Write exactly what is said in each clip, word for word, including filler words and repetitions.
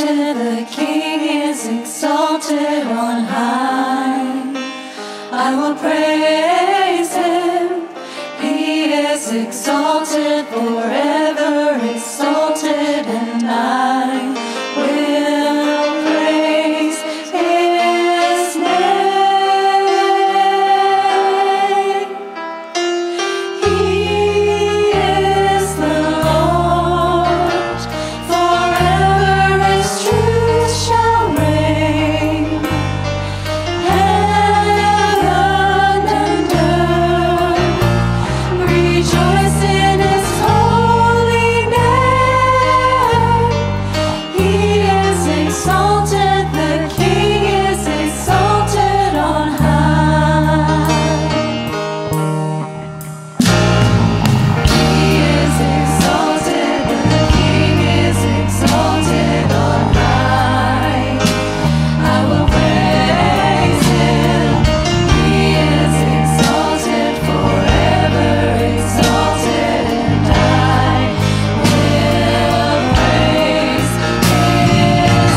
exalted, the King is exalted on high. I will praise Him, He is exalted, forever exalted, and I will praise His name. He is the Lord, forever His truth shall reign. Heaven and earth rejoice in His holy name. He is exalted, the King is exalted on high. He is exalted, the King is exalted on high. I will praise Him. He is exalted, forever exalted, and I will praise His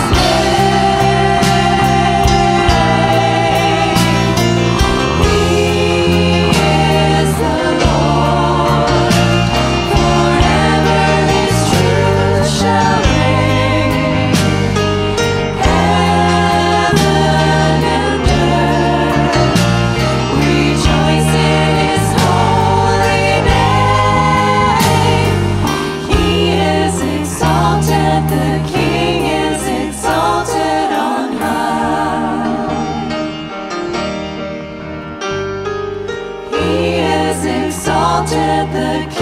name. He is the Lord, forever His truth shall reign. Heaven and earth rejoice in His holy name. He is exalted, the King is exalted on high. He is exalted, the